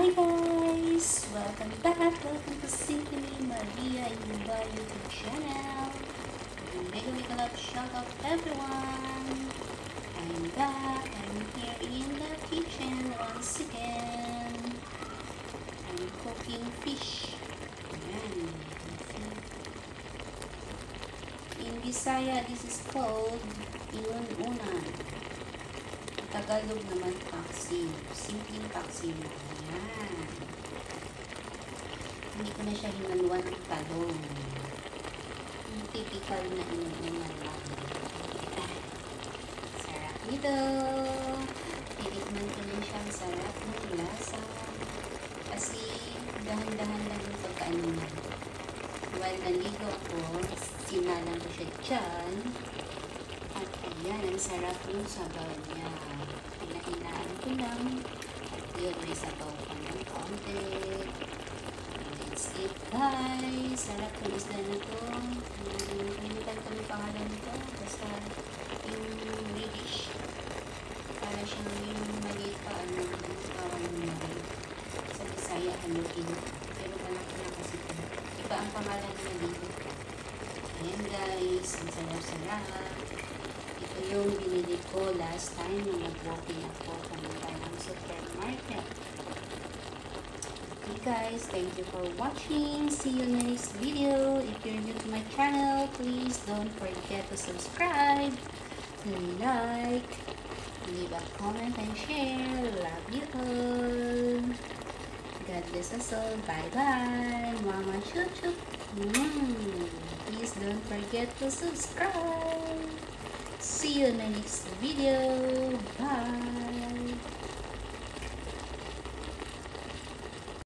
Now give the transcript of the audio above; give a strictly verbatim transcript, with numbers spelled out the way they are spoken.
Hi guys! Welcome back! Welcome to Simply Maria Yuba YouTube channel. Mega mega love shout out everyone! I'm back. I'm here in the kitchen once again. I'm cooking fish. Ayan. In Bisaya, this is called inununan. Tagalog naman paksiw. Simpleng paksiw na. Ayan. Hindi ko na siya hinaluan ng talong. Yung typical na inuunan lang. Sarap nito. Titikman ko din siya. Sarap ng lasa. Kasi dahan-dahan lang yung pagkaano niya. While naligo ako, sinalang ko siya dyan. At ayan, ang sarap yung sabaw niya. Pinahinaan ko lang. At yun, may sabaw pa ng konti. Let's eat, guys. Sarap yung isda na to. Kalimutan ko yung pangalan nito. Basta yung British. Para siyang yung maliit pa, ano, tawag mo. Sa Bisaya, haluin. Pero malaki na kasi ito. Iba ang pangalan niya dito. Ayan guys, ang sarap-sarap. Ito yung binili ko last time nung nag-walking ako pumunta ng supermarket. Okay guys, thank you for watching. See you in the next video. If you're new to my channel, please don't forget to subscribe, like, leave a comment and share. Love you all. God bless us all. Bye-bye. Mama chup-chup. Mm. Please don't forget to subscribe. See you in the next video. Bye.